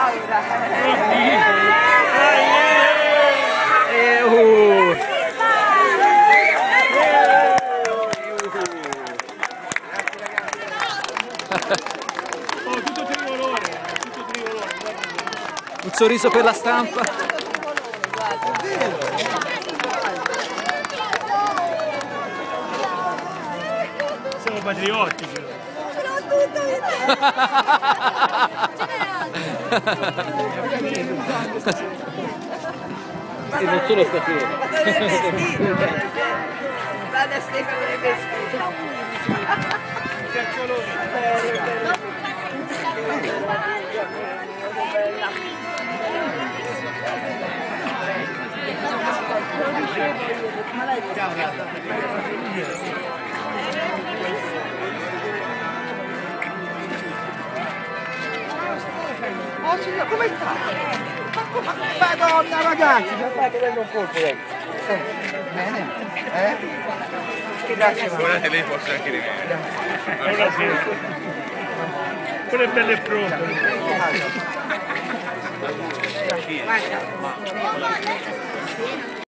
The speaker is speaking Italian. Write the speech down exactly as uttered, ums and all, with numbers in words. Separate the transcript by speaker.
Speaker 1: E uh.
Speaker 2: Oh, tutto tricolore, tutto tricolore.
Speaker 1: Un sorriso per la stampa.
Speaker 2: Siamo patriottici.
Speaker 1: E non solo stasera.
Speaker 3: Guarda Stefano dei vestiti.
Speaker 4: Oh signor, come sta? Madonna ragazzi, mi fate prendere un colpo lei. Bene? Eh? Grazie.
Speaker 5: Guardate, lei forse anche rimanere.
Speaker 2: Buonasera. Quello è bello e pronto.
Speaker 4: Guarda.